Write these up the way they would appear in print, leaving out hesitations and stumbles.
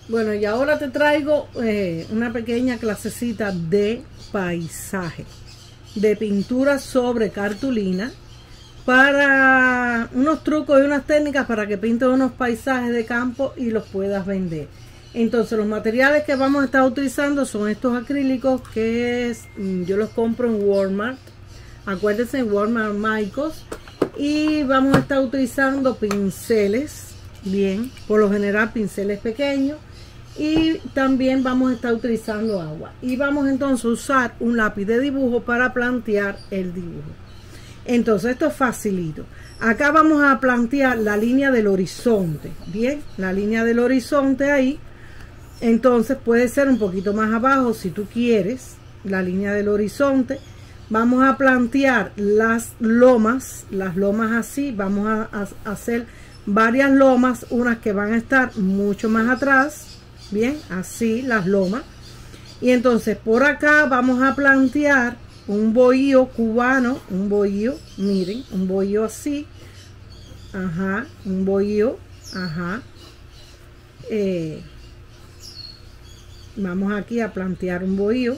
Bueno, y ahora te traigo una pequeña clasecita de paisaje, de pintura sobre cartulina, para unos trucos y unas técnicas para que pintes unos paisajes de campo y los puedas vender. Entonces, los materiales que vamos a estar utilizando son estos acrílicos que yo los compro en Walmart. Acuérdense, en Walmart Maicos. Y vamos a estar utilizando pinceles, bien, por lo general pinceles pequeños. Y también vamos a estar utilizando agua. Y vamos entonces a usar un lápiz de dibujo para plantear el dibujo. Entonces esto es facilito. Acá vamos a plantear la línea del horizonte. Bien, la línea del horizonte ahí. Entonces puede ser un poquito más abajo si tú quieres. La línea del horizonte. Vamos a plantear las lomas así. Vamos a hacer varias lomas. Unas que van a estar mucho más atrás. Bien, así las lomas. Y entonces por acá vamos a plantear un bohío cubano, un bohío, miren, un bohío así. Ajá, un bohío, ajá. Vamos aquí a plantear un bohío.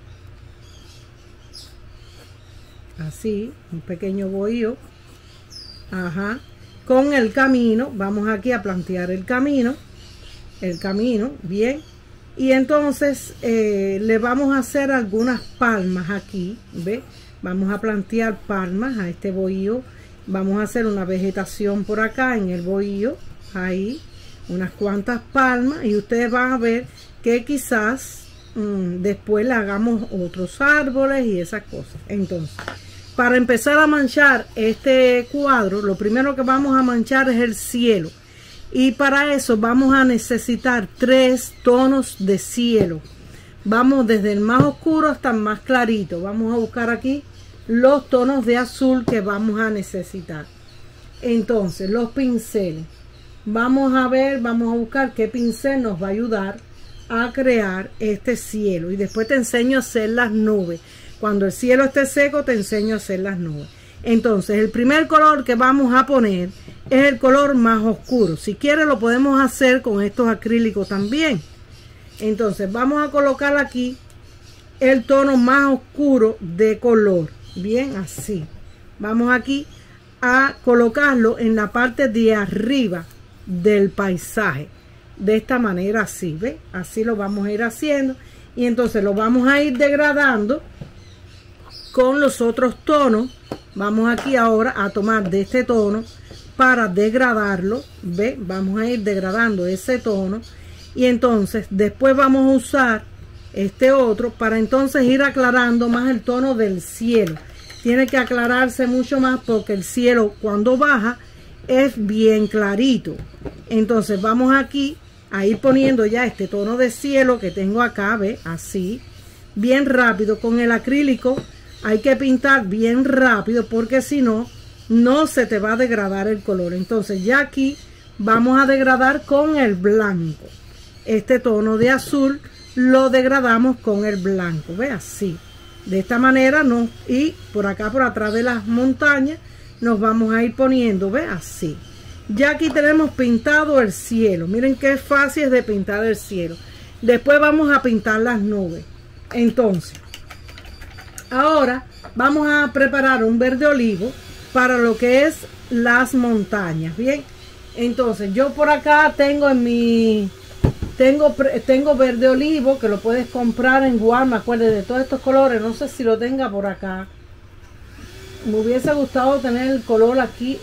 Así, un pequeño bohío. Ajá. Con el camino, vamos aquí a plantear el camino, bien. Y entonces le vamos a hacer algunas palmas aquí, ¿ve? Vamos a plantear palmas a este bohío. Vamos a hacer una vegetación por acá en el bohío, ahí, unas cuantas palmas, y ustedes van a ver que quizás después le hagamos otros árboles y esas cosas. Entonces, para empezar a manchar este cuadro, lo primero que vamos a manchar es el cielo. Y para eso vamos a necesitar 3 tonos de cielo. Vamos desde el más oscuro hasta el más clarito. Vamos a buscar aquí los tonos de azul que vamos a necesitar. Entonces, los pinceles. Vamos a buscar qué pincel nos va a ayudar a crear este cielo. Y después te enseño a hacer las nubes. Cuando el cielo esté seco, te enseño a hacer las nubes. Entonces, el primer color que vamos a poner es el color más oscuro. Si quieres, lo podemos hacer con estos acrílicos también. Entonces, vamos a colocar aquí el tono más oscuro de color. Bien, así. Vamos aquí a colocarlo en la parte de arriba del paisaje. De esta manera, así, ¿ve? Así lo vamos a ir haciendo. Y entonces lo vamos a ir degradando con los otros tonos. Vamos aquí ahora a tomar de este tono para degradarlo, ¿ve? Vamos a ir degradando ese tono y entonces después vamos a usar este otro para entonces ir aclarando más el tono del cielo. Tiene que aclararse mucho más porque el cielo cuando baja es bien clarito. Entonces vamos aquí a ir poniendo ya este tono de cielo que tengo acá, ¿ve? Así, bien rápido con el acrílico. Hay que pintar bien rápido porque si no, no se te va a degradar el color. Entonces ya aquí vamos a degradar con el blanco. Este tono de azul lo degradamos con el blanco. Ve así. De esta manera no. Y por acá por atrás de las montañas nos vamos a ir poniendo. Ve así. Ya aquí tenemos pintado el cielo. Miren qué fácil es de pintar el cielo. Después vamos a pintar las nubes. Entonces, ahora vamos a preparar un verde olivo para lo que es las montañas. Bien, entonces yo por acá tengo en mi tengo verde olivo que lo puedes comprar en Walmart. Acuérdense de todos estos colores. No sé si lo tenga por acá. Me hubiese gustado tener el color aquí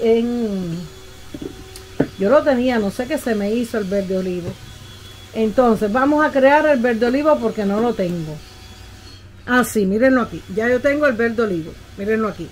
yo lo tenía, no sé qué se me hizo el verde olivo. Entonces vamos a crear el verde olivo porque no lo tengo. Así, mírenlo aquí. Ya yo tengo el verde olivo. Mírenlo aquí.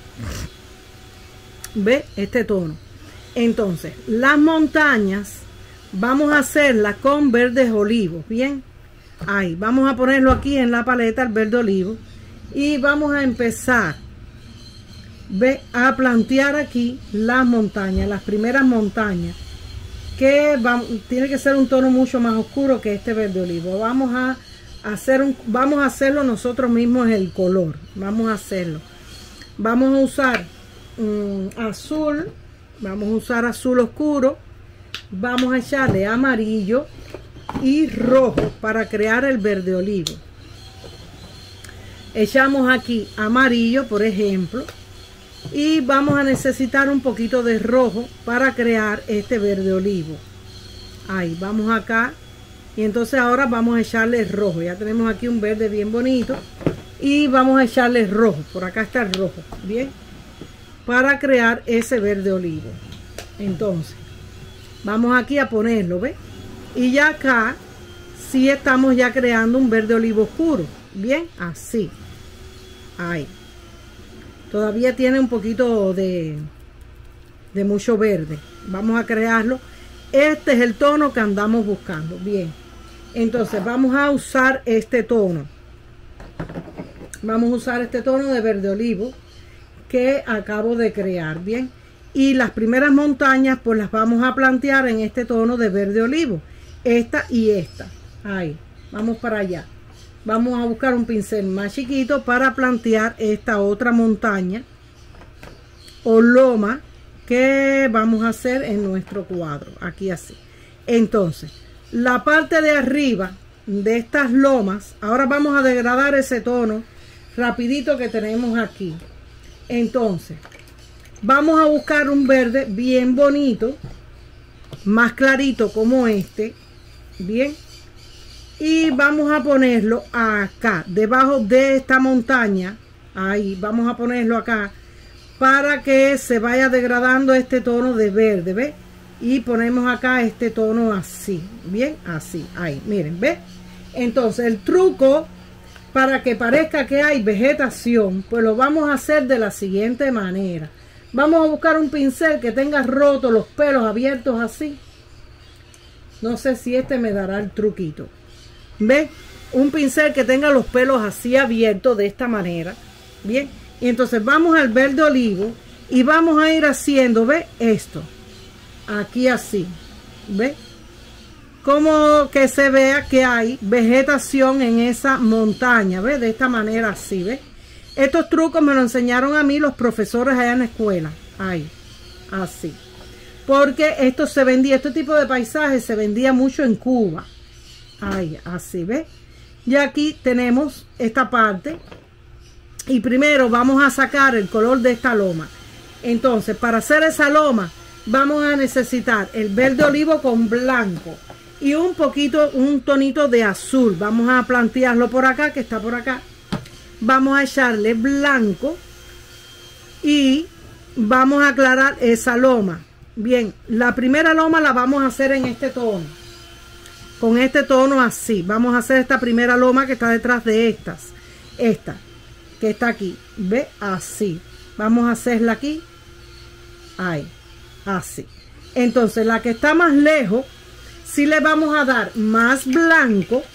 ¿Ve? Este tono. Entonces, las montañas vamos a hacerlas con verdes olivos. Bien. Ahí. Vamos a ponerlo aquí en la paleta, el verde olivo. Y vamos a empezar. ¿Ve? A plantear aquí las montañas. Las primeras montañas. Que tiene que ser un tono mucho más oscuro que este verde olivo. Vamos a hacerlo nosotros mismos el color. Vamos a hacerlo. Vamos a usar azul. Vamos a usar azul oscuro. Vamos a echarle amarillo. y rojo para crear el verde olivo. Echamos aquí amarillo, por ejemplo, y vamos a necesitar un poquito de rojo para crear este verde olivo. Ahí, vamos acá. Y entonces ahora vamos a echarle rojo. Ya tenemos aquí un verde bien bonito. Y vamos a echarle rojo. Por acá está el rojo. Bien. Para crear ese verde olivo. Entonces, vamos aquí a ponerlo, ¿ves? Y ya acá, sí estamos ya creando un verde olivo oscuro. Bien, así. Ahí. Todavía tiene un poquito de mucho verde. Vamos a crearlo. Este es el tono que andamos buscando. Bien. Entonces vamos a usar este tono. Vamos a usar este tono de verde olivo que acabo de crear. Bien. Y las primeras montañas pues las vamos a plantear en este tono de verde olivo. Esta y esta. Ahí. Vamos para allá. Vamos a buscar un pincel más chiquito para plantear esta otra montaña o loma que vamos a hacer en nuestro cuadro. Aquí así. Entonces, la parte de arriba de estas lomas, ahora vamos a degradar ese tono rapidito que tenemos aquí. Entonces, vamos a buscar un verde bien bonito, más clarito como este. Bien. Y vamos a ponerlo acá, debajo de esta montaña. Ahí, vamos a ponerlo acá para que se vaya degradando este tono de verde, ¿ves? Y ponemos acá este tono así, bien, así, ahí, miren, ¿ves? Entonces el truco para que parezca que hay vegetación, pues lo vamos a hacer de la siguiente manera. Vamos a buscar un pincel que tenga roto los pelos abiertos así. No sé si este me dará el truquito. ¿Ves? Un pincel que tenga los pelos así abiertos de esta manera, bien. Y entonces vamos al verde olivo y vamos a ir haciendo, ¿ves? Esto. Aquí así, ¿ves? Como que se vea que hay vegetación en esa montaña, ¿ves? De esta manera así, ¿ves? Estos trucos me lo enseñaron a mí los profesores allá en la escuela. Ahí, así. Porque esto se vendía, este tipo de paisajes se vendía mucho en Cuba. Ahí, así, ¿ves? Y aquí tenemos esta parte. Y primero vamos a sacar el color de esta loma. Entonces, para hacer esa loma, vamos a necesitar el verde olivo con blanco. Y un poquito, un tonito de azul. Vamos a plantearlo por acá, que está por acá. Vamos a echarle blanco. Y vamos a aclarar esa loma. Bien, la primera loma la vamos a hacer en este tono. Con este tono así. Vamos a hacer esta primera loma que está detrás de estas. Esta que está aquí. ¿Ve? Así. Vamos a hacerla aquí. Ahí. Así. Entonces la que está más lejos, si le vamos a dar más blanco.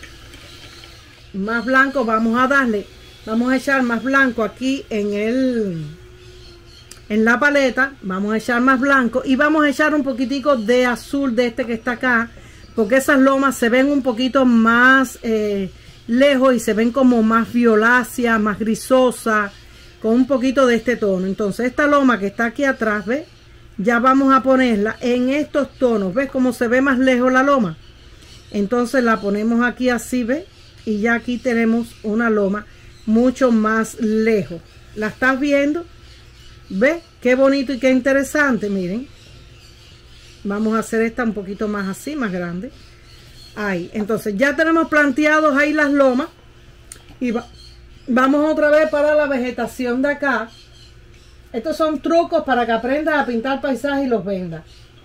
Más blanco vamos a darle. Vamos a echar más blanco aquí en la paleta. Vamos a echar más blanco. Y vamos a echar un poquitico de azul de este que está acá. Porque esas lomas se ven un poquito más lejos y se ven como más violáceas, más grisosas, con un poquito de este tono. Entonces esta loma que está aquí atrás, ¿ves? Ya vamos a ponerla en estos tonos. ¿Ves cómo se ve más lejos la loma? Entonces la ponemos aquí así, ¿ves? Y ya aquí tenemos una loma mucho más lejos. ¿La estás viendo? ¿Ves? Qué bonito y qué interesante, miren. Vamos a hacer esta un poquito más así, más grande. Ahí, entonces ya tenemos planteados ahí las lomas. Y vamos otra vez para la vegetación de acá. Estos son trucos para que aprendas a pintar paisajes y los vendas.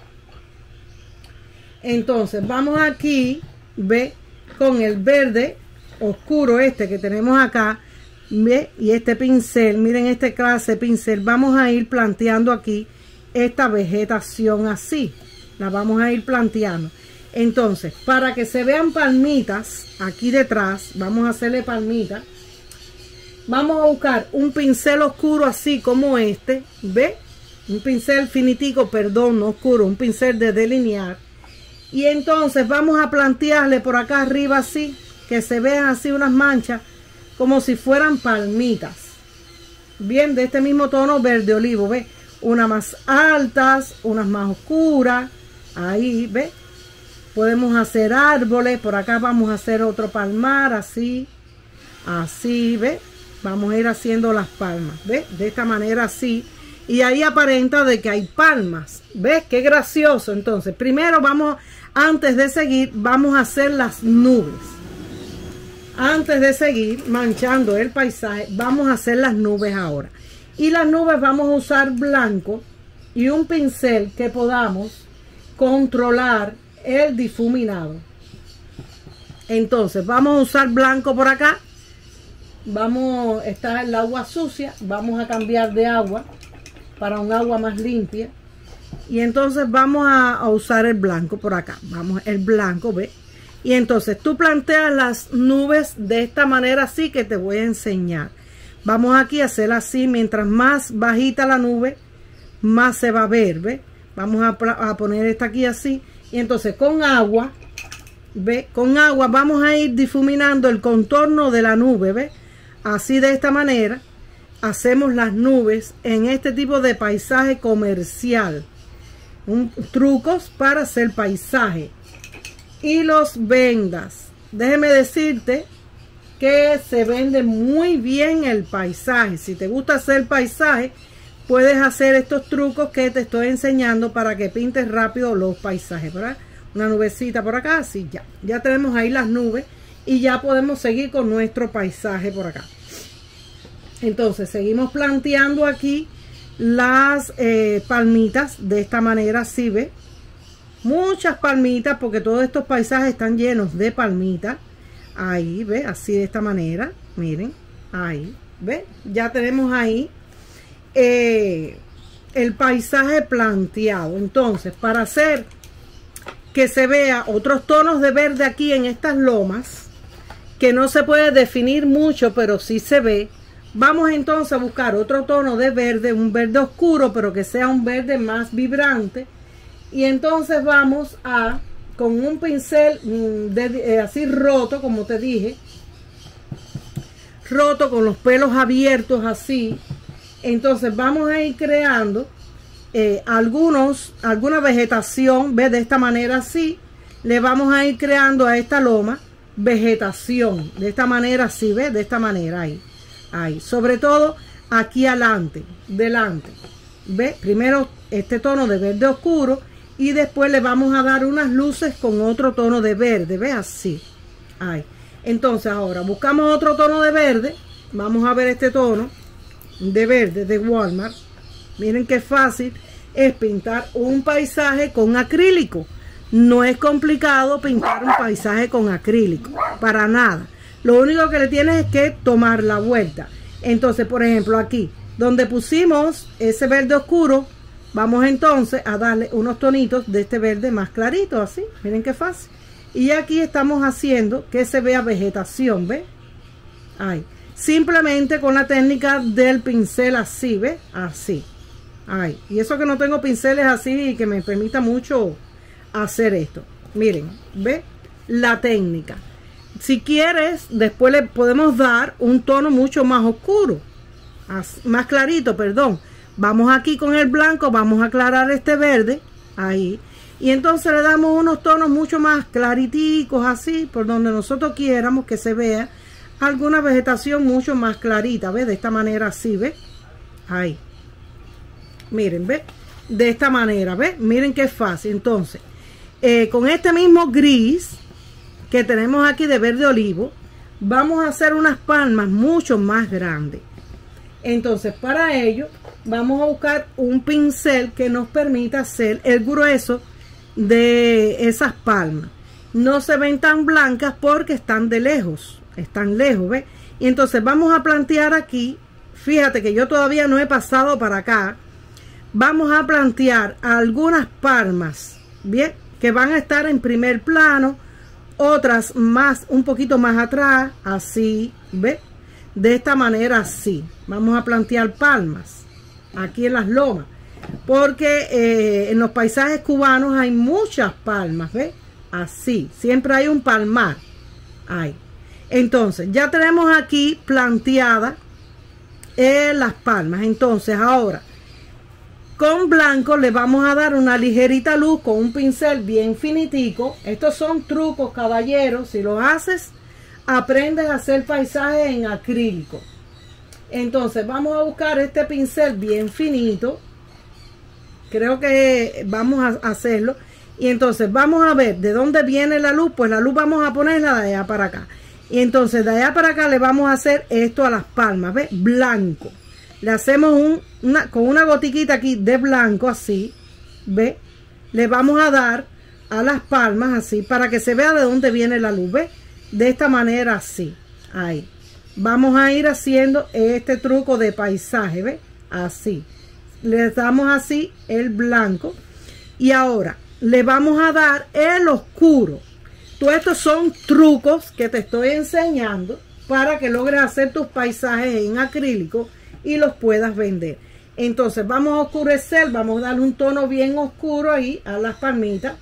Entonces vamos aquí, ve, con el verde oscuro este que tenemos acá, ve, y este pincel, miren este clase de pincel, vamos a ir planteando aquí esta vegetación así. La vamos a ir planteando. Entonces, para que se vean palmitas aquí detrás, vamos a hacerle palmitas. Vamos a buscar un pincel oscuro así como este, ¿ve? Un pincel finitico, perdón, no oscuro, un pincel de delinear. Y entonces vamos a plantearle por acá arriba así, que se vean así unas manchas, como si fueran palmitas. Bien, de este mismo tono verde olivo, ¿ve? Unas más altas, unas más oscuras, ahí, ¿ve? Podemos hacer árboles. Por acá vamos a hacer otro palmar, así. Así, ¿ve? Vamos a ir haciendo las palmas, ¿ve? De esta manera así. Y ahí aparenta de que hay palmas. ¿Ves? Qué gracioso. Entonces, primero vamos, antes de seguir, vamos a hacer las nubes. Antes de seguir manchando el paisaje, vamos a hacer las nubes ahora. Y las nubes vamos a usar blanco y un pincel que podamos controlar el difuminado. Entonces, vamos a usar blanco por acá. Vamos, está el agua sucia. Vamos a cambiar de agua para un agua más limpia. Y entonces vamos a usar el blanco por acá. Vamos, el blanco, ¿ves? Y entonces tú planteas las nubes de esta manera así que te voy a enseñar. Vamos aquí a hacer así. Mientras más bajita la nube, más se va a ver, ¿ves? Vamos a poner esta aquí así. Y entonces con agua, ¿ves? Con agua vamos a ir difuminando el contorno de la nube, ¿ves? Así de esta manera hacemos las nubes en este tipo de paisaje comercial. Trucos para hacer paisaje. Y los vendas. Déjeme decirte que se vende muy bien el paisaje. Si te gusta hacer paisaje, puedes hacer estos trucos que te estoy enseñando para que pintes rápido los paisajes, ¿verdad? Una nubecita por acá, así ya. Ya tenemos ahí las nubes y ya podemos seguir con nuestro paisaje por acá. Entonces seguimos planteando aquí las palmitas de esta manera, así, ¿ve? Muchas palmitas porque todos estos paisajes están llenos de palmitas. Ahí, ¿ve? Así de esta manera, miren, ahí, ¿ve? Ya tenemos ahí el paisaje planteado. Entonces, para hacer que se vea otros tonos de verde aquí en estas lomas, que no se puede definir mucho, pero sí se ve, vamos entonces a buscar otro tono de verde, un verde oscuro, pero que sea un verde más vibrante. Y entonces vamos a, con un pincel así roto, como te dije, roto con los abiertos así. Entonces vamos a ir creando alguna vegetación, ¿ves? De esta manera así. Le vamos a ir creando a esta loma vegetación. De esta manera así, ¿ves? De esta manera ahí. Ahí. Sobre todo aquí adelante, delante. ¿Ves? Primero este tono de verde oscuro. Y después le vamos a dar unas luces con otro tono de verde. ¿Ves? Así. Ahí. Entonces ahora buscamos otro tono de verde. Vamos a ver este tono de verde de Walmart. Miren qué fácil es pintar un paisaje con acrílico. No es complicado pintar un paisaje con acrílico. Para nada. Lo único que le tienes es que tomar la vuelta. Entonces, por ejemplo, aquí donde pusimos ese verde oscuro, vamos entonces a darle unos tonitos de este verde más clarito, así. Miren qué fácil. Y aquí estamos haciendo que se vea vegetación, ¿ves? Ahí. Simplemente con la técnica del pincel así, ¿ves? Así. Ahí. Y eso que no tengo pinceles así que me permita mucho hacer esto. Miren, ¿ves? La técnica. Si quieres, después le podemos dar un tono mucho más oscuro. Más clarito, perdón. Vamos aquí con el blanco, vamos a aclarar este verde, ahí. Y entonces le damos unos tonos mucho más clariticos, así, por donde nosotros quieramos que se vea alguna vegetación mucho más clarita, ¿ves? De esta manera así, ¿ves? Ahí. Miren, ¿ves? De esta manera, ¿ves? Miren qué fácil. Entonces, con este mismo gris que tenemos aquí de verde olivo, vamos a hacer unas palmas mucho más grandes. Entonces, para ello, vamos a buscar un pincel que nos permita hacer el grueso de esas palmas. No se ven tan blancas porque están de lejos. Están lejos, ¿ves? Y entonces vamos a plantear aquí. Fíjate que yo todavía no he pasado para acá. Vamos a plantear algunas palmas, ¿bien? Que van a estar en primer plano. Otras más, un poquito más atrás. Así, ¿ves? De esta manera así. Vamos a plantear palmas aquí en las lomas. Porque en los paisajes cubanos hay muchas palmas, ¿ves? Así. Siempre hay un palmar. Ahí. Entonces, ya tenemos aquí planteadas las palmas. Entonces, ahora, Con blanco le vamos a dar una ligerita luz con un pincel bien finitico. Estos son trucos, caballeros. Si los haces, aprendes a hacer paisajes en acrílico. Entonces vamos a buscar este pincel bien finito. Creo que vamos a hacerlo. Y entonces vamos a ver de dónde viene la luz. Pues la luz vamos a ponerla de allá para acá. Y entonces de allá para acá le vamos a hacer esto a las palmas. ¿Ves? Blanco. Le hacemos con una gotiquita aquí de blanco así. ¿Ves? Le vamos a dar a las palmas así para que se vea de dónde viene la luz. ¿Ves? De esta manera así. Ahí. Vamos a ir haciendo este truco de paisaje. ¿Ves? Así. Le damos así el blanco. Y ahora le vamos a dar el oscuro. Todos estos son trucos que te estoy enseñando para que logres hacer tus paisajes en acrílico y los puedas vender. Entonces vamos a oscurecer, vamos a darle un tono bien oscuro ahí a las palmitas.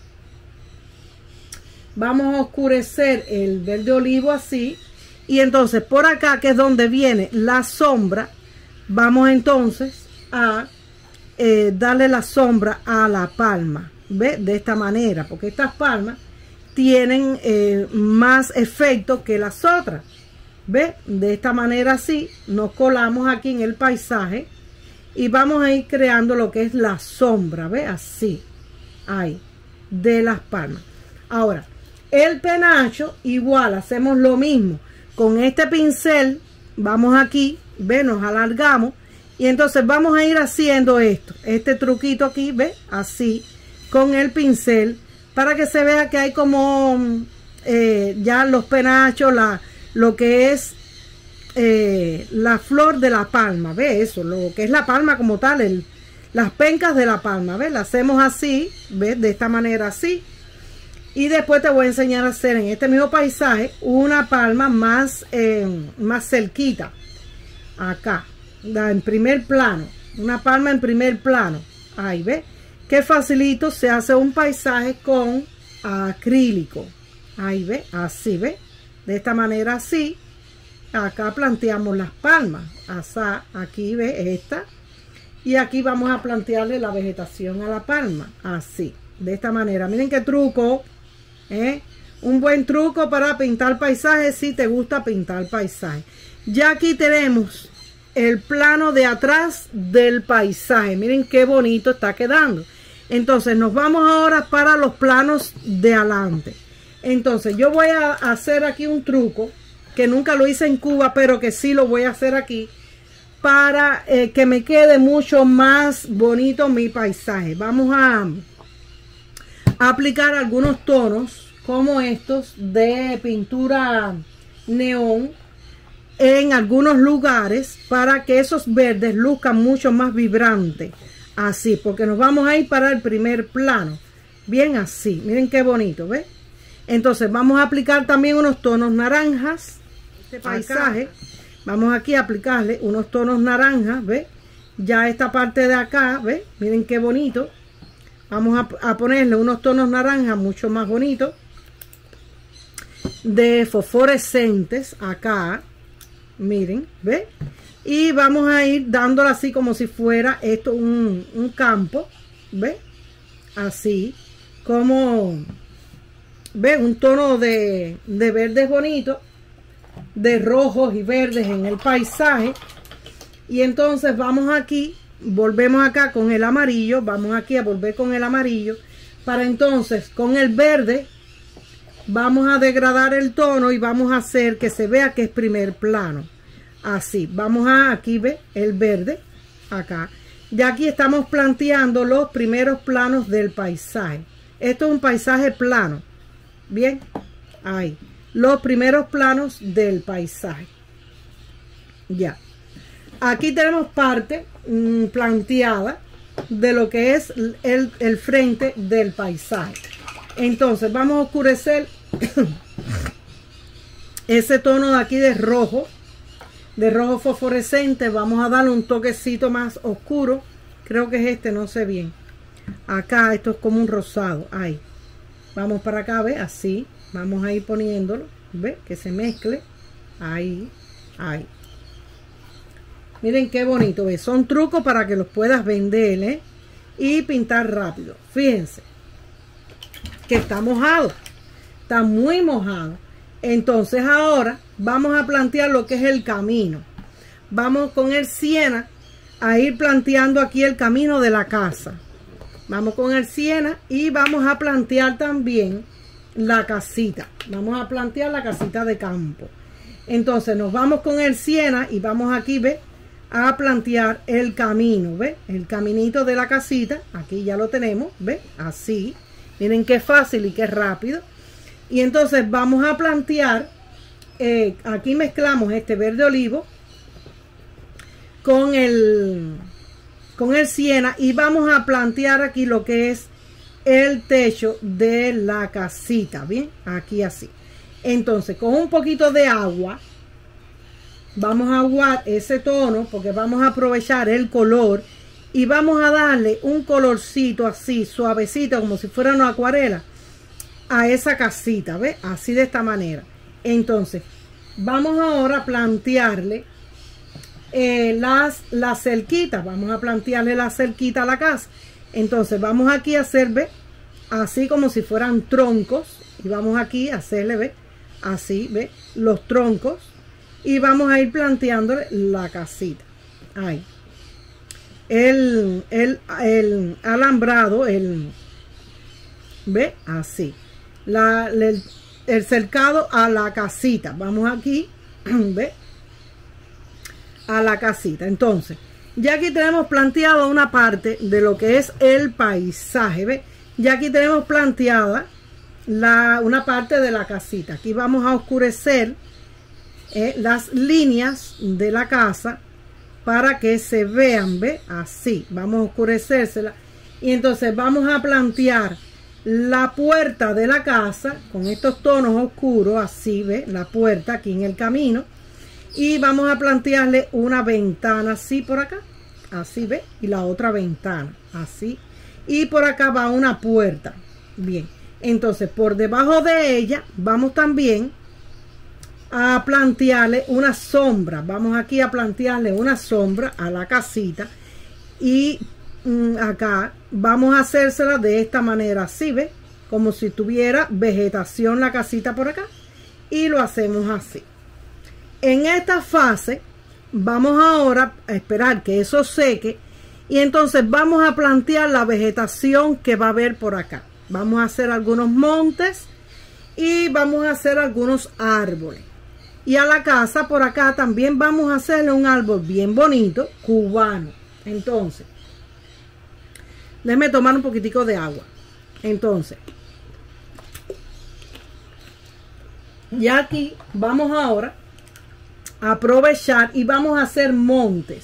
Vamos a oscurecer el verde olivo así. Y entonces por acá, que es donde viene la sombra, vamos entonces a darle la sombra a la palma. ¿Ves? De esta manera, porque estas palmas tienen más efecto que las otras. ¿Ves? De esta manera así nos colamos aquí en el paisaje y vamos a ir creando lo que es la sombra. ¿Ves? Así, ahí, de las palmas. Ahora, el penacho igual, hacemos lo mismo. Con este pincel vamos aquí, ¿ves? Nos alargamos y entonces vamos a ir haciendo esto, este truquito aquí, ¿ves? Así, con el pincel, para que se vea que hay como ya los penachos, lo que es la flor de la palma. ¿Ves? Eso, lo que es la palma como tal, las pencas de la palma. ¿Ves? La hacemos así, ¿ves? De esta manera así. Y después te voy a enseñar a hacer en este mismo paisaje una palma más cerquita. Acá, en primer plano. Una palma en primer plano. Ahí, ¿ves? Qué facilito se hace un paisaje con acrílico. Ahí, ¿ves? Así, ¿ves? De esta manera así. Acá planteamos las palmas. Asá, aquí, ¿ves? Esta. Y aquí vamos a plantearle la vegetación a la palma. Así, de esta manera. Miren qué truco. Un buen truco para pintar paisajes si te gusta pintar paisajes. Ya aquí tenemos el plano de atrás del paisaje. Miren qué bonito está quedando. Entonces nos vamos ahora para los planos de adelante. Entonces yo voy a hacer aquí un truco que nunca lo hice en Cuba, pero que sí lo voy a hacer aquí para que me quede mucho más bonito mi paisaje. Vamos a aplicar algunos tonos como estos de pintura neón en algunos lugares para que esos verdes luzcan mucho más vibrantes. Así, porque nos vamos a ir para el primer plano. Bien así, miren qué bonito, ¿ves? Entonces vamos a aplicar también unos tonos naranjas. Este paisaje, vamos aquí a aplicarle unos tonos naranjas, ¿ves? Ya esta parte de acá, ¿ves? Miren qué bonito. Vamos a ponerle unos tonos naranjas mucho más bonitos. De fosforescentes acá. Miren, ¿ves? Y vamos a ir dándole así como si fuera esto un campo. ¿Ves? Así. Como, ¿ves? Un tono de verdes bonitos. De rojos y verdes en el paisaje. Y entonces vamos aquí. Volvemos acá con el amarillo. Vamos aquí a volver con el amarillo. Para entonces con el verde. Vamos a degradar el tono y vamos a hacer que se vea que es primer plano. Así, vamos a aquí, ve el verde, acá. Ya aquí estamos planteando los primeros planos del paisaje. Esto es un paisaje plano. Bien, ahí. Los primeros planos del paisaje. Ya. Aquí tenemos parte planteada de lo que es el frente del paisaje. Entonces vamos a oscurecer ese tono de aquí de rojo fosforescente. Vamos a darle un toquecito más oscuro. Creo que es este, no sé bien. Acá esto es como un rosado. Ahí. Vamos para acá, ¿ve? Así. Vamos a ir poniéndolo. ¿Ve? Que se mezcle. Ahí. Ahí. Miren qué bonito, ¿ve? Son trucos para que los puedas vender, ¿eh? y pintar rápido. Fíjense que está mojado, está muy mojado. Entonces ahora vamos a plantear lo que es el camino. Vamos con el siena a ir planteando aquí el camino de la casa. Vamos con el siena y vamos a plantear también la casita. Vamos a plantear la casita de campo. Entonces nos vamos con el siena y vamos aquí, ¿ve? A plantear el camino, ¿ve? El caminito de la casita. Aquí ya lo tenemos, ¿ve? Así. Miren qué fácil y qué rápido. Y entonces vamos a plantear, aquí mezclamos este verde olivo con el siena y vamos a plantear aquí lo que es el techo de la casita, bien, aquí así. Entonces con un poquito de agua vamos a aguar ese tono porque vamos a aprovechar el color y vamos a darle un colorcito así suavecito como si fuera una acuarela a esa casita, ¿ve? Así de esta manera. Entonces vamos ahora a plantearle las cerquitas. Vamos a plantearle la cerquita a la casa. Entonces vamos aquí a hacer, ¿ve? Así como si fueran troncos. Y vamos aquí a hacerle, ¿ve? Así, ¿ve? Los troncos. Y vamos a ir planteándole la casita. Ahí. El alambrado, ¿ve? Así. El cercado a la casita. Vamos aquí, ¿ve? A la casita. Entonces, ya aquí tenemos planteado una parte de lo que es el paisaje, ¿ve? Ya aquí tenemos planteada una parte de la casita. Aquí vamos a oscurecer las líneas de la casa para que se vean, ¿ve? Así, vamos a oscurecérsela. Y entonces vamos a plantear la puerta de la casa con estos tonos oscuros, así, ¿ve? La puerta aquí en el camino. Y vamos a plantearle una ventana así por acá, así, ¿ve? Y la otra ventana, así. Y por acá va una puerta. Bien, entonces por debajo de ella vamos también a plantearle una sombra. Vamos aquí a plantearle una sombra a la casita. Y acá vamos a hacérsela de esta manera, así, ¿ve? Como si tuviera vegetación la casita por acá. Y lo hacemos así. En esta fase vamos ahora a esperar que eso seque y entonces vamos a plantear la vegetación que va a haber por acá. Vamos a hacer algunos montes y vamos a hacer algunos árboles. Y a la casa por acá también vamos a hacerle un árbol bien bonito, cubano. Entonces, déjenme tomar un poquitico de agua. Entonces, ya aquí vamos ahora aprovechar y vamos a hacer montes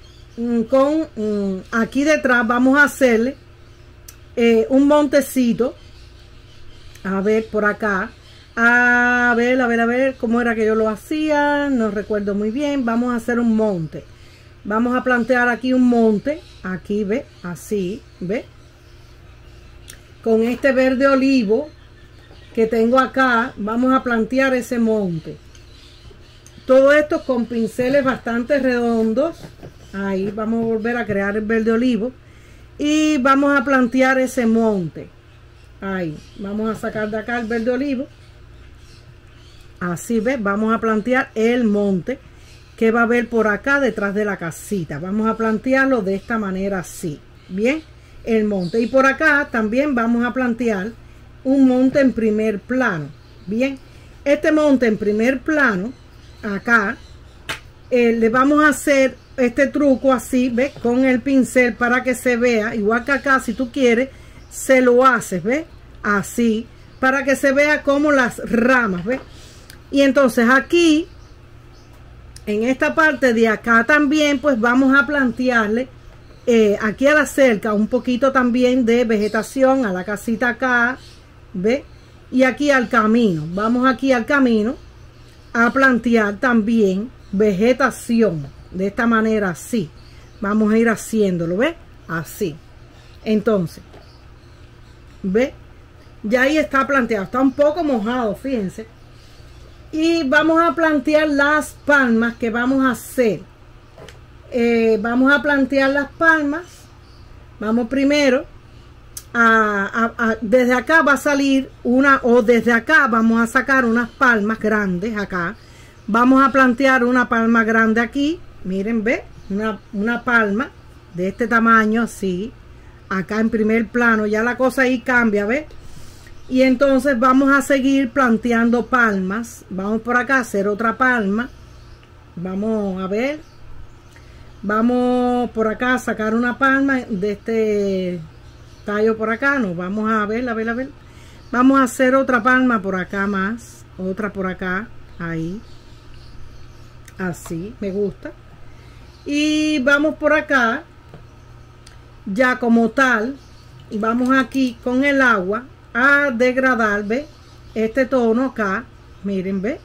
aquí detrás vamos a hacerle un montecito, a ver por acá, a ver cómo era que yo lo hacía, no recuerdo muy bien. Vamos a hacer un monte, vamos a plantear aquí un monte, aquí, ve, así, ve, con este verde olivo que tengo acá. Vamos a plantear ese monte. Todo esto con pinceles bastante redondos. Ahí vamos a volver a crear el verde olivo. Y vamos a plantear ese monte. Ahí. Vamos a sacar de acá el verde olivo. Así, ¿ves? Vamos a plantear el monte que va a haber por acá detrás de la casita. Vamos a plantearlo de esta manera así. Bien. El monte. Y por acá también vamos a plantear un monte en primer plano. Bien. Este monte en primer plano, acá le vamos a hacer este truco así, ¿ves? Con el pincel para que se vea, igual que acá, si tú quieres, se lo haces, ¿ves? Así, para que se vea como las ramas, ¿ves? Y entonces aquí, en esta parte de acá también, pues vamos a plantearle aquí a la cerca un poquito también de vegetación a la casita acá, ¿ves? Y aquí al camino, vamos aquí al camino a plantear también vegetación de esta manera, así. Vamos a ir haciéndolo, ¿ves? Así. Entonces, ¿ves? Ya ahí está planteado, está un poco mojado, fíjense. Y vamos a plantear las palmas que vamos a hacer. Vamos a plantear las palmas Vamos primero desde acá va a salir una, o desde acá vamos a sacar unas palmas grandes acá. Vamos a plantear una palma grande aquí. Miren, ve, una palma de este tamaño así. Acá en primer plano, ya la cosa ahí cambia, ¿ve? Y entonces vamos a seguir planteando palmas. Vamos por acá a hacer otra palma. Vamos a ver. Vamos por acá a sacar una palma de este tallo por acá. Nos vamos a ver, a ver. Vamos a hacer otra palma por acá más. Otra por acá. Ahí. Así, me gusta. Y vamos por acá. Ya como tal. Vamos aquí con el agua a degradar, ¿ve? Este tono acá. Miren, ¿ve?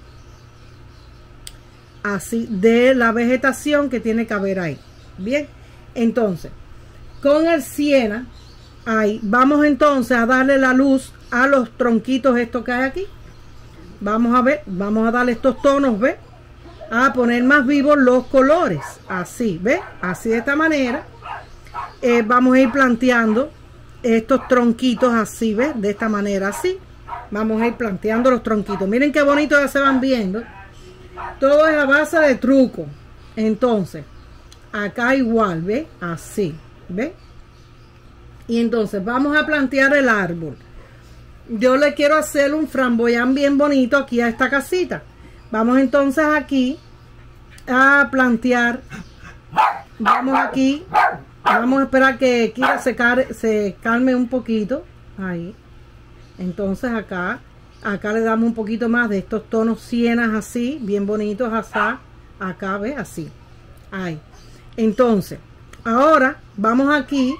Así, de la vegetación que tiene que haber ahí. Bien, entonces con el siena ahí vamos entonces a darle la luz a los tronquitos estos que hay aquí. Vamos a ver, vamos a darle estos tonos, ¿ve? A poner más vivos los colores. Así, ¿ve? Así de esta manera vamos a ir planteando estos tronquitos así, ¿ve? De esta manera así. Vamos a ir planteando los tronquitos. Miren qué bonito ya se van viendo. Todo es a base de truco. Entonces, acá igual, ¿ve? Así, ¿ve? Y entonces vamos a plantear el árbol. Yo le quiero hacer un framboyán bien bonito aquí a esta casita. Vamos entonces aquí a plantear. Vamos aquí. Vamos a esperar que Kira se calme un poquito. Ahí. Entonces acá le damos un poquito más de estos tonos sienas así, bien bonitos así. Acá, ve, así. Ahí. Entonces, ahora vamos aquí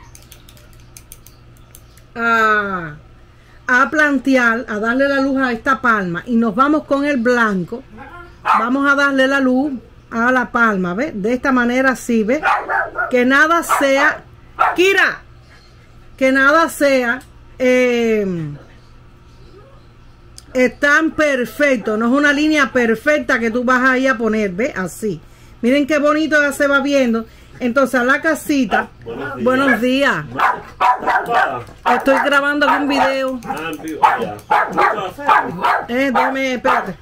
a plantear, a darle la luz a esta palma. Y nos vamos con el blanco. Vamos a darle la luz a la palma, ¿ve? De esta manera así, ¿ve? Que nada sea... Kira, que nada sea... es tan perfecto, no es una línea perfecta que tú vas ahí a poner, ¿ve? Así. Miren qué bonito ya se va viendo. Entonces a la casita. Buenos días. Estoy grabando aquí un video. Déjame, espérate.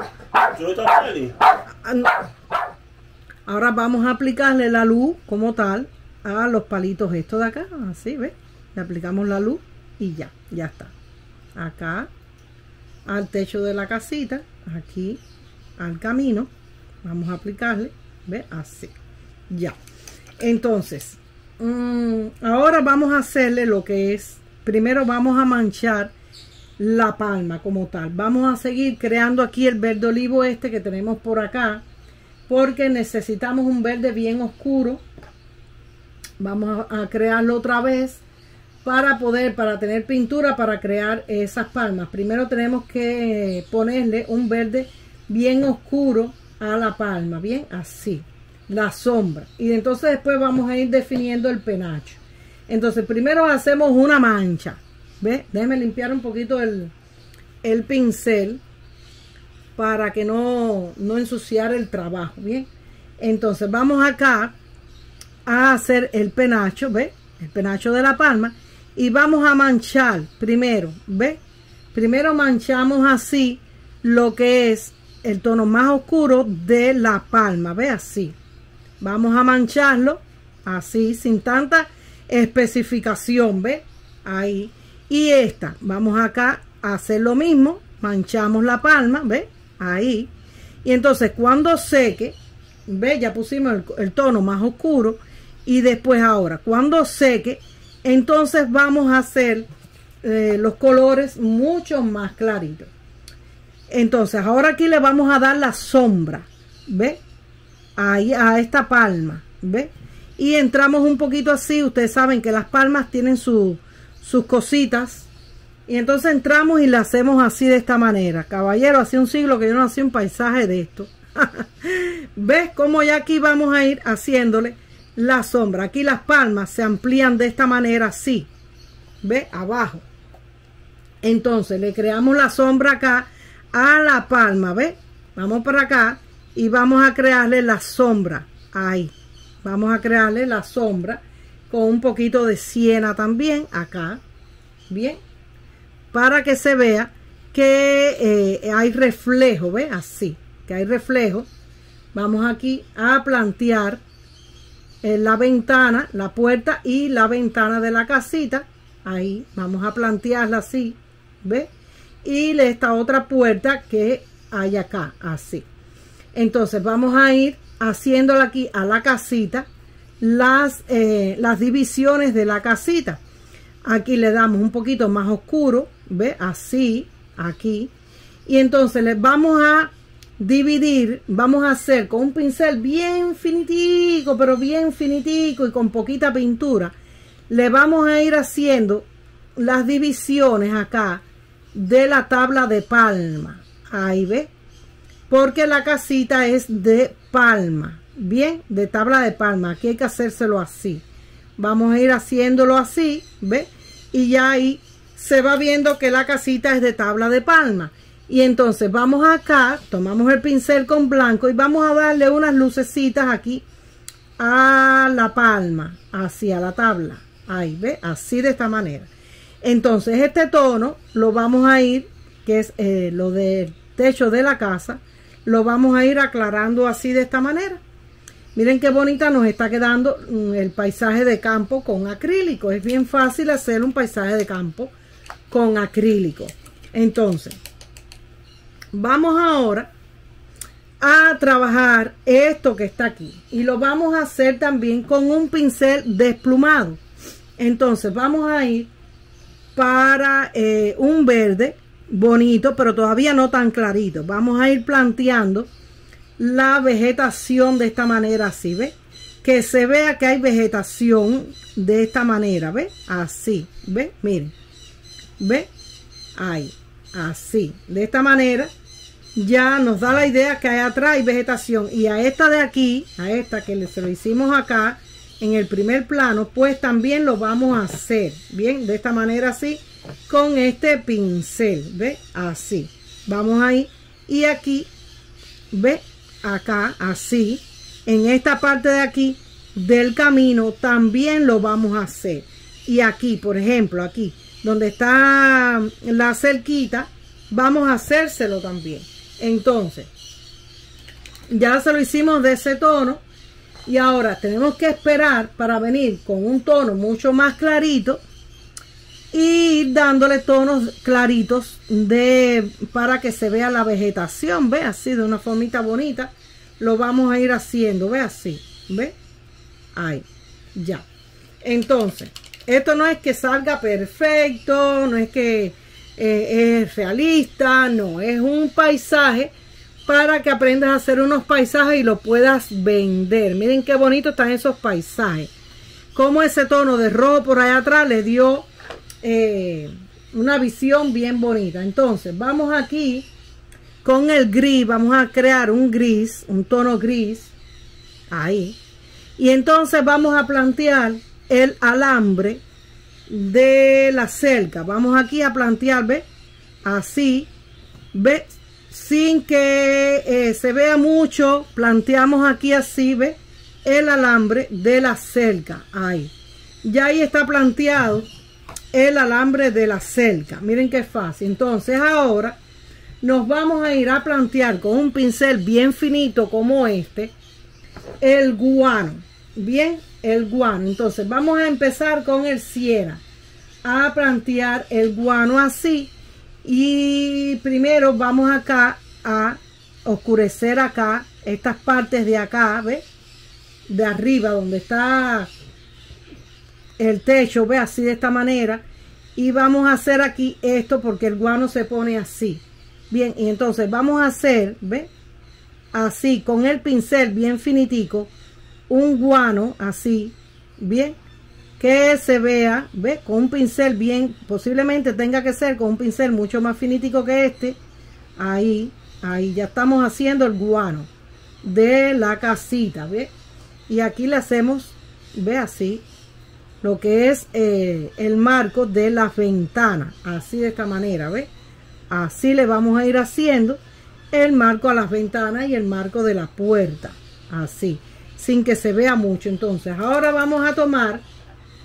Ahora vamos a aplicarle la luz como tal a los palitos estos de acá. Así, ¿ve? Le aplicamos la luz y ya está. Acá. Al techo de la casita, aquí al camino, vamos a aplicarle, ¿ve? Así, ya. Entonces, ahora vamos a hacerle lo que es, primero vamos a manchar la palma como tal. Vamos a seguir creando aquí el verde olivo este que tenemos por acá, porque necesitamos un verde bien oscuro. Vamos a crearlo otra vez. Para tener pintura, para crear esas palmas, primero tenemos que ponerle un verde bien oscuro a la palma, bien, así, la sombra. Y entonces después vamos a ir definiendo el penacho. Entonces primero hacemos una mancha, ¿ve? Déjenme limpiar un poquito el pincel para que no ensuciar el trabajo, bien. Entonces vamos acá a hacer el penacho, ¿ve? El penacho de la palma. Y vamos a manchar primero, ¿ve? Primero manchamos así lo que es el tono más oscuro de la palma, ¿ve? Así. Vamos a mancharlo así, sin tanta especificación, ¿ve? Ahí. Y esta, vamos acá a hacer lo mismo. Manchamos la palma, ¿ve? Ahí. Y entonces cuando seque, ¿ve? Ya pusimos el tono más oscuro. Y después ahora, cuando seque, entonces vamos a hacer los colores mucho más claritos. Entonces ahora aquí le vamos a dar la sombra, ¿ve? Ahí a esta palma, ¿ve? Y entramos un poquito así. Ustedes saben que las palmas tienen sus cositas. Y entonces entramos y la hacemos así de esta manera. Caballero, hace un siglo que yo no hacía un paisaje de esto. ¿Ves cómo ya aquí vamos a ir haciéndole la sombra? Aquí las palmas se amplían de esta manera así, ¿ve? Abajo. Entonces le creamos la sombra acá a la palma, ¿ve? Vamos para acá y vamos a crearle la sombra ahí. Vamos a crearle la sombra con un poquito de siena también acá, bien, para que se vea que hay reflejo, ¿ve? Así, que hay reflejo. Vamos aquí a plantear la ventana, la puerta y la ventana de la casita. Ahí vamos a plantearla así, ¿ve? Y esta otra puerta que hay acá, así. Entonces vamos a ir haciéndole aquí a la casita las divisiones de la casita. Aquí le damos un poquito más oscuro, ¿ve? Así, aquí. Y entonces les vamos a dividir, vamos a hacer con un pincel bien finitico, pero bien finitico y con poquita pintura. Le vamos a ir haciendo las divisiones acá de la tabla de palma. Ahí ve, porque la casita es de palma, bien, de tabla de palma. Aquí hay que hacérselo así. Vamos a ir haciéndolo así, ve, y ya ahí se va viendo que la casita es de tabla de palma. Y entonces vamos acá, tomamos el pincel con blanco y vamos a darle unas lucecitas aquí a la palma, hacia la tabla. Ahí, ve, así de esta manera. Entonces este tono lo vamos a ir, que es lo del techo de la casa, lo vamos a ir aclarando así de esta manera. Miren qué bonita nos está quedando el paisaje de campo con acrílico. Es bien fácil hacer un paisaje de campo con acrílico. Entonces vamos ahora a trabajar esto que está aquí y lo vamos a hacer también con un pincel desplumado. Entonces vamos a ir para un verde bonito, pero todavía no tan clarito. Vamos a ir planteando la vegetación de esta manera, así, ¿ve? Que se vea que hay vegetación de esta manera, ¿ve? Así, ¿ve? Miren, ¿ve? Ahí, así, de esta manera ya nos da la idea que hay atrás hay vegetación. Y a esta de aquí, a esta que se lo hicimos acá en el primer plano, pues también lo vamos a hacer, bien, de esta manera así, con este pincel, ¿ve? Así, vamos ahí y aquí, ¿ve? Acá, así, en esta parte de aquí del camino también lo vamos a hacer. Y aquí, por ejemplo, aquí, donde está la cerquita, vamos a hacérselo también. Entonces, ya se lo hicimos de ese tono. Y ahora tenemos que esperar para venir con un tono mucho más clarito y ir dándole tonos claritos para que se vea la vegetación, ve, así de una formita bonita. Lo vamos a ir haciendo, ve, así, ve, ahí, ya. Entonces, esto no es que salga perfecto, no es que es realista, no, es un paisaje para que aprendas a hacer unos paisajes y los puedas vender. Miren qué bonito están esos paisajes. Como ese tono de rojo por allá atrás le dio una visión bien bonita. Entonces vamos aquí con el gris, vamos a crear un gris, un tono gris, ahí. Y entonces vamos a plantear el alambre de la cerca. Vamos aquí a plantear, ¿ve? Así, ¿ve? Sin que se vea mucho, planteamos aquí así, ¿ve? El alambre de la cerca, ahí. Ya ahí está planteado el alambre de la cerca. Miren qué fácil. Entonces ahora nos vamos a ir a plantear con un pincel bien finito como este, el guano. Bien, el guano. Entonces vamos a empezar con el siena, a plantear el guano así. Y primero vamos acá a oscurecer acá estas partes de acá, ¿ve? De arriba donde está el techo, ¿ve? Así de esta manera. Y vamos a hacer aquí esto porque el guano se pone así. Bien, y entonces vamos a hacer, ¿ve? Así con el pincel bien finitico, un guano así, bien, que se vea, ¿ve? Con un pincel bien, posiblemente tenga que ser con un pincel mucho más finitico que este. Ahí, ahí ya estamos haciendo el guano de la casita, ¿ve? Y aquí le hacemos, ¿ve? Así, lo que es el marco de las ventanas, así de esta manera, ¿ve? Así le vamos a ir haciendo el marco a las ventanas y el marco de la puerta, así, sin que se vea mucho. Entonces ahora vamos a tomar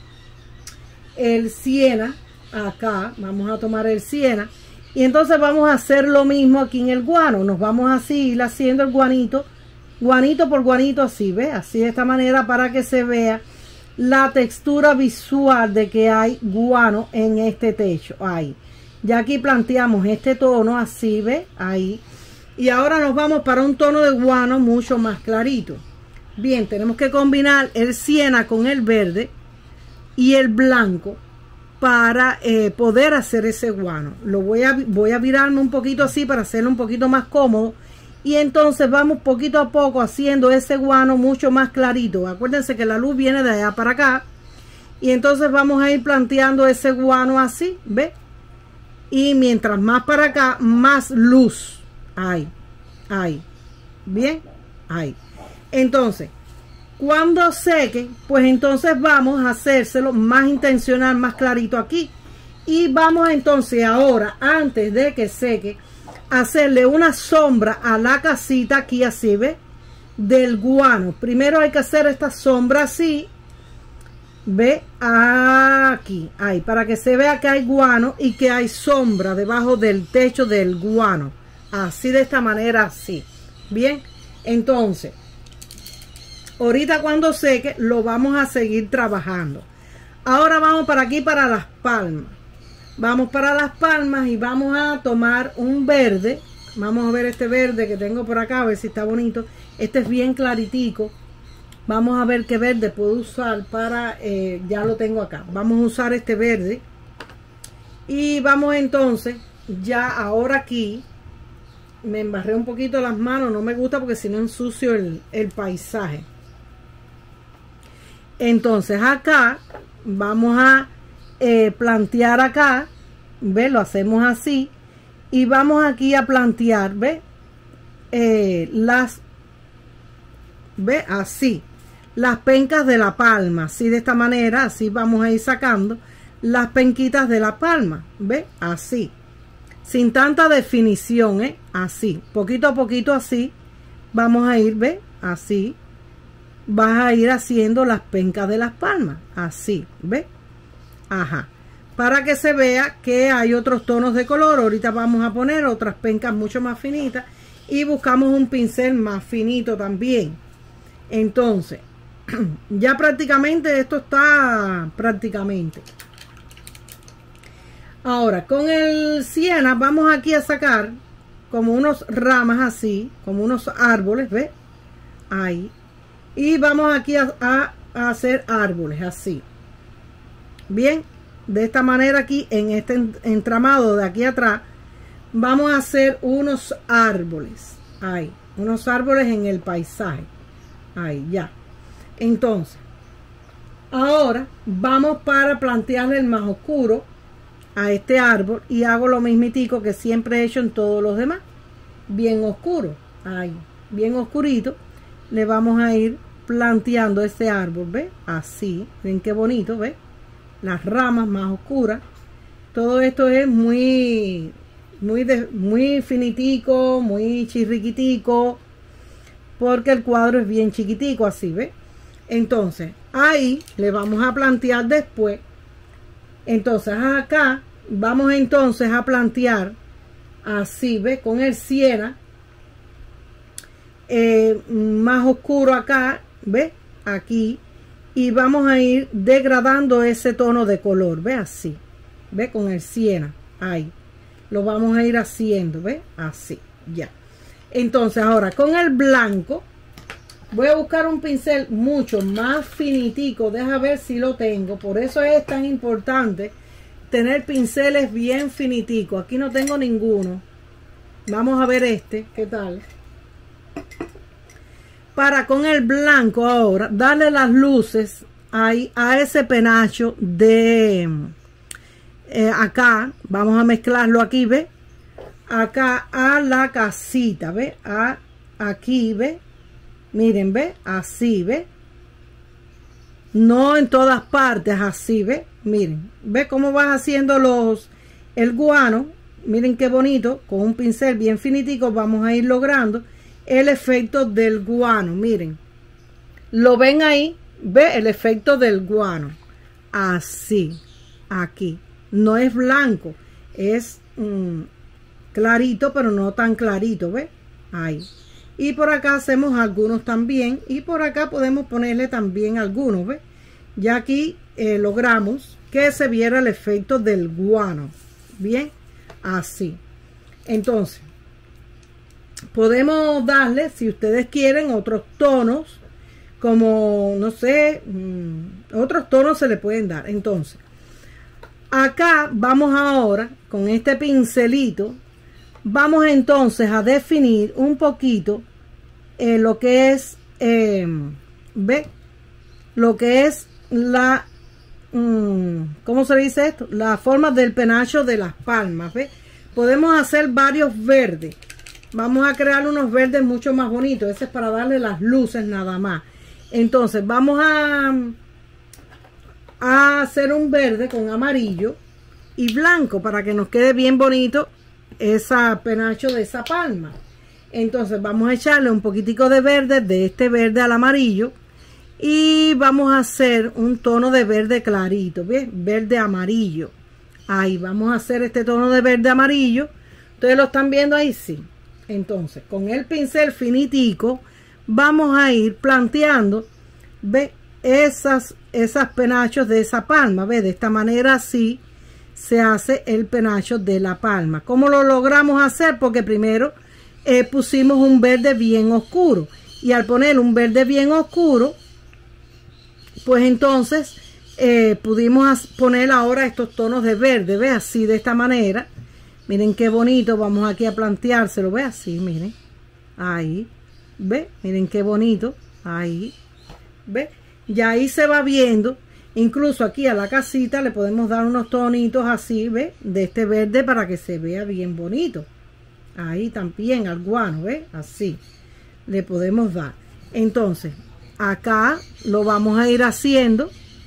el siena acá, vamos a tomar el siena y entonces vamos a hacer lo mismo aquí en el guano. Nos vamos así ir haciendo el guanito, guanito por guanito, así, ¿ve? Así de esta manera para que se vea la textura visual de que hay guano en este techo. Ahí, ya aquí planteamos este tono así, ¿ve? Ahí. Y ahora nos vamos para un tono de guano mucho más clarito. Bien, tenemos que combinar el siena con el verde y el blanco para poder hacer ese guano. Voy a virarme un poquito así para hacerlo un poquito más cómodo. Y entonces vamos poquito a poco haciendo ese guano mucho más clarito. Acuérdense que la luz viene de allá para acá. Y entonces vamos a ir planteando ese guano así, ¿ve? Y mientras más para acá, más luz. Ahí, ahí. Bien, ahí. Entonces, cuando seque, pues entonces vamos a hacérselo más intencional, más clarito aquí. Y vamos entonces ahora, antes de que seque, hacerle una sombra a la casita aquí así, ¿ve? Del guano. Primero hay que hacer esta sombra así, ¿ve? Aquí, ahí, para que se vea que hay guano y que hay sombra debajo del techo del guano. Así, de esta manera, así. Bien, entonces, ahorita cuando seque, lo vamos a seguir trabajando. Ahora vamos para aquí, para las palmas. Vamos para las palmas y vamos a tomar un verde. Vamos a ver este verde que tengo por acá, a ver si está bonito. Este es bien claritico. Vamos a ver qué verde puedo usar para... ya lo tengo acá. Vamos a usar este verde. Y vamos entonces, ya ahora aquí, me embarré un poquito las manos. No me gusta porque si no ensucio el paisaje. Entonces acá vamos a... plantear acá, ¿ve? Lo hacemos así y vamos aquí a plantear, ¿ve? ¿Ve? Así, las pencas de la palma, así de esta manera, así vamos a ir sacando las penquitas de la palma, ¿ve? Así, sin tanta definición, así, poquito a poquito así, vamos a ir, ¿ve? Así, vas a ir haciendo las pencas de las palmas, así, ¿ve? Ajá, para que se vea que hay otros tonos de color. Ahorita vamos a poner otras pencas mucho más finitas y buscamos un pincel más finito también. Entonces, ya prácticamente esto está prácticamente. Ahora, con el siena vamos aquí a sacar como unos ramas así, como unos árboles, ¿ves? Ahí. Y vamos aquí a hacer árboles así. Bien, de esta manera aquí en este entramado de aquí atrás vamos a hacer unos árboles. Ahí, unos árboles en el paisaje. Ahí, ya. Entonces, ahora vamos para plantearle el más oscuro a este árbol y hago lo mismitico que siempre he hecho en todos los demás. Bien oscuro. Ahí, bien oscurito. Le vamos a ir planteando este árbol, ¿ve? Así, ven qué bonito, ¿ve? Las ramas más oscuras. Todo esto es muy finitico, muy chirriquitico, porque el cuadro es bien chiquitico, así, ¿ve? Entonces, ahí le vamos a plantear después. Entonces, acá vamos entonces a plantear así, ¿ve? Con el siena más oscuro acá, ¿ve? Aquí. Y vamos a ir degradando ese tono de color, ¿ve? Así, ¿ve? Con el siena, ahí. Lo vamos a ir haciendo, ¿ve? Así, ya. Entonces ahora con el blanco voy a buscar un pincel mucho más finitico. Deja ver si lo tengo. Por eso es tan importante tener pinceles bien finiticos. Aquí no tengo ninguno. Vamos a ver este, ¿qué tal? Para con el blanco ahora darle las luces ahí a ese penacho de acá. Vamos a mezclarlo aquí, ¿ve? Acá a la casita, ¿ve? Aquí, ¿ve? Miren, ¿ve? Así, ¿ve? No en todas partes, así, ¿ve? Miren, ¿ve cómo vas haciendo el guano? Miren qué bonito, con un pincel bien finitico vamos a ir logrando el efecto del guano. Miren, lo ven ahí, ve el efecto del guano, así, aquí. No es blanco, es clarito, pero no tan clarito, ¿ves? Ahí. Y por acá hacemos algunos también, y por acá podemos ponerle también algunos, ¿ves? Ya aquí logramos que se viera el efecto del guano. Bien, así. Entonces, podemos darle, si ustedes quieren, otros tonos, como, no sé, otros tonos se le pueden dar. Entonces, acá vamos ahora, con este pincelito, vamos entonces a definir un poquito lo que es, ¿ve? Lo que es la, ¿cómo se dice esto? La forma del penacho de las palmas, ¿ve? Podemos hacer varios verdes. Vamos a crear unos verdes mucho más bonitos. Ese es para darle las luces nada más. Entonces vamos a hacer un verde con amarillo y blanco para que nos quede bien bonito ese penacho de esa palma. Entonces vamos a echarle un poquitico de verde, de este verde al amarillo, y vamos a hacer un tono de verde clarito, ¿ves? Verde amarillo. Ahí vamos a hacer este tono de verde amarillo. ¿Ustedes lo están viendo ahí? Sí. Entonces, con el pincel finitico vamos a ir planteando, ¿ve? Esas penachos de esa palma, ¿ve? De esta manera así se hace el penacho de la palma. ¿Cómo lo logramos hacer? Porque primero pusimos un verde bien oscuro, y al poner un verde bien oscuro, pues entonces pudimos poner ahora estos tonos de verde, ¿ve? Así, de esta manera. Miren qué bonito. Vamos aquí a planteárselo, ¿ve? Así, miren. Ahí, ¿ve? Miren qué bonito. Ahí, ¿ve? Ya ahí se va viendo. Incluso aquí a la casita le podemos dar unos tonitos así, ¿ve? De este verde para que se vea bien bonito. Ahí también al guano, ¿ve? Así le podemos dar. Entonces, acá lo vamos a ir haciendo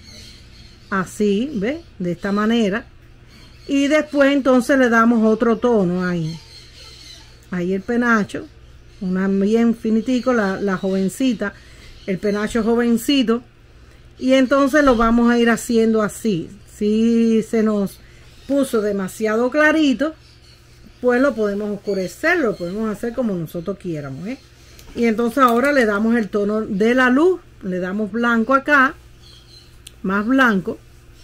así, ¿ve? De esta manera. Y después entonces le damos otro tono ahí. Ahí el penacho, una bien finitico, la jovencita, el penacho jovencito. Y entonces lo vamos a ir haciendo así. Si se nos puso demasiado clarito, pues lo podemos oscurecer, lo podemos hacer como nosotros quieramos, ¿eh? Y entonces ahora le damos el tono de la luz, le damos blanco acá, más blanco,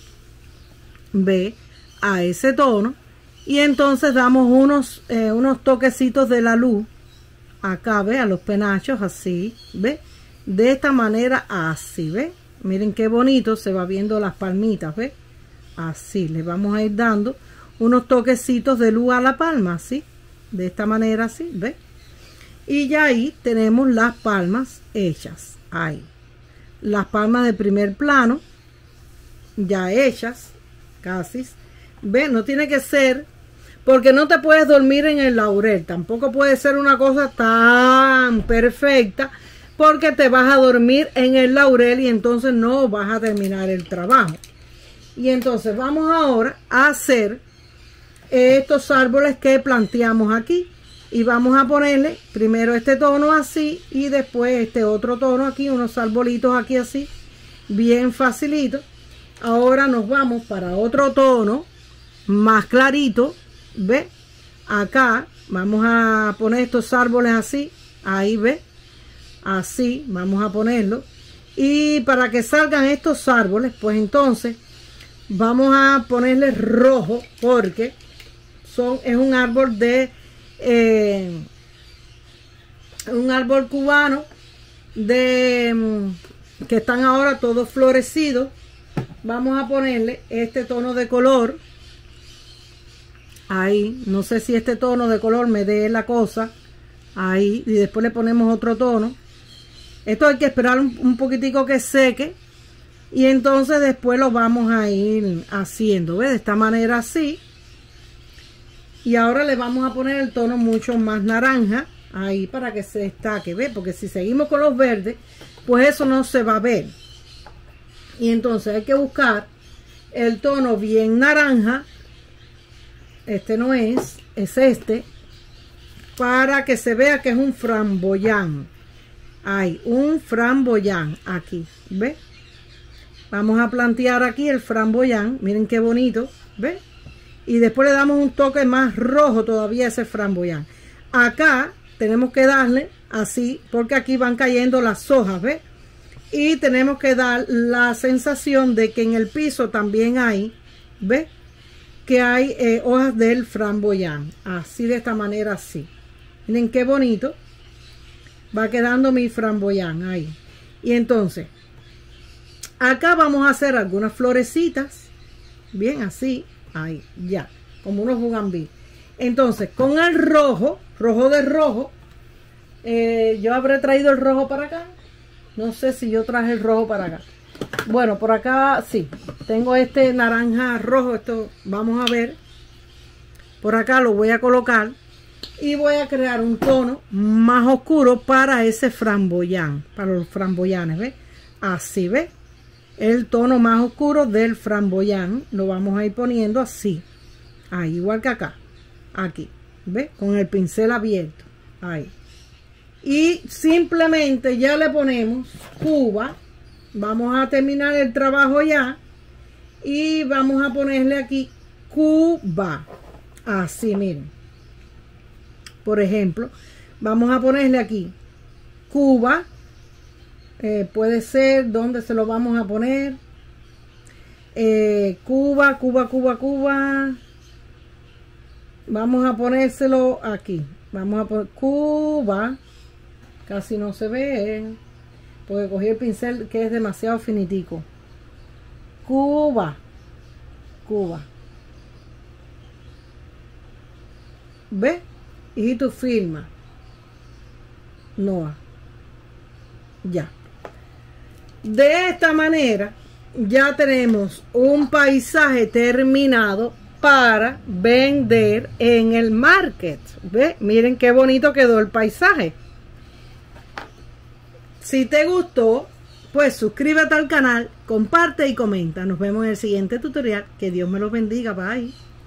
ve, a ese tono, y entonces damos unos toquecitos de la luz acá, ve, a los penachos así, ve, de esta manera así, ve. Miren qué bonito se va viendo las palmitas, ve, así le vamos a ir dando unos toquecitos de luz a la palma, así, de esta manera así, ve. Y ya ahí tenemos las palmas hechas, ahí, las palmas de primer plano ya hechas, casi. Ve, no tiene que ser, porque no te puedes dormir en el laurel, tampoco puede ser una cosa tan perfecta, porque te vas a dormir en el laurel y entonces no vas a terminar el trabajo. Y entonces vamos ahora a hacer estos árboles que planteamos aquí, y vamos a ponerle primero este tono así y después este otro tono aquí, unos arbolitos aquí así, bien facilito. Ahora nos vamos para otro tono más clarito, ve, acá vamos a poner estos árboles así, ahí, ve, así vamos a ponerlo, y para que salgan estos árboles, pues entonces vamos a ponerle rojo, porque es un árbol de un árbol cubano de que están ahora todos florecidos. Vamos a ponerle este tono de color ahí, no sé si este tono de color me dé la cosa ahí, y después le ponemos otro tono. Esto hay que esperar un poquitico que seque, y entonces después lo vamos a ir haciendo, ¿ves? De esta manera así. Y ahora le vamos a poner el tono mucho más naranja ahí para que se destaque, ¿ves? Porque si seguimos con los verdes, pues eso no se va a ver. Y entonces hay que buscar el tono bien naranja. Este no es este, para que se vea que es un framboyán. Hay un framboyán aquí, ¿ves? Vamos a plantear aquí el framboyán. Miren qué bonito, ¿ves? Y después le damos un toque más rojo todavía a ese framboyán. Acá tenemos que darle así, porque aquí van cayendo las hojas, ¿ves? Y tenemos que dar la sensación de que en el piso también hay, ¿ves? Que hay hojas del framboyán. Así, de esta manera, así. Miren qué bonito va quedando mi framboyán ahí. Y entonces, acá vamos a hacer algunas florecitas. Bien, así. Ahí, ya. Como unos bugambí. Entonces, con el rojo de rojo. Yo habré traído el rojo para acá. No sé si yo traje el rojo para acá. Bueno, por acá sí. Tengo este naranja rojo. Esto vamos a ver. Por acá lo voy a colocar. Y voy a crear un tono más oscuro para ese framboyán. Para los framboyanes, ¿ves? Así, ¿ves? El tono más oscuro del framboyán. Lo vamos a ir poniendo así. Ahí, igual que acá. Aquí. ¿Ves? Con el pincel abierto. Ahí. Y simplemente ya le ponemos Cuba. Vamos a terminar el trabajo ya. Y vamos a ponerle aquí Cuba. Así, miren. Por ejemplo, vamos a ponerle aquí Cuba. Puede ser, ¿dónde se lo vamos a poner? Cuba, Cuba, Cuba, Cuba. Vamos a ponérselo aquí. Vamos a poner Cuba. Casi no se ve, porque cogí el pincel que es demasiado finitico. Cuba. Cuba. ¿Ves? Y tu firma. Noa. Ya. De esta manera ya tenemos un paisaje terminado para vender en el market. ¿Ves? Miren qué bonito quedó el paisaje. Si te gustó, pues suscríbete al canal, comparte y comenta. Nos vemos en el siguiente tutorial. Que Dios me los bendiga. Bye.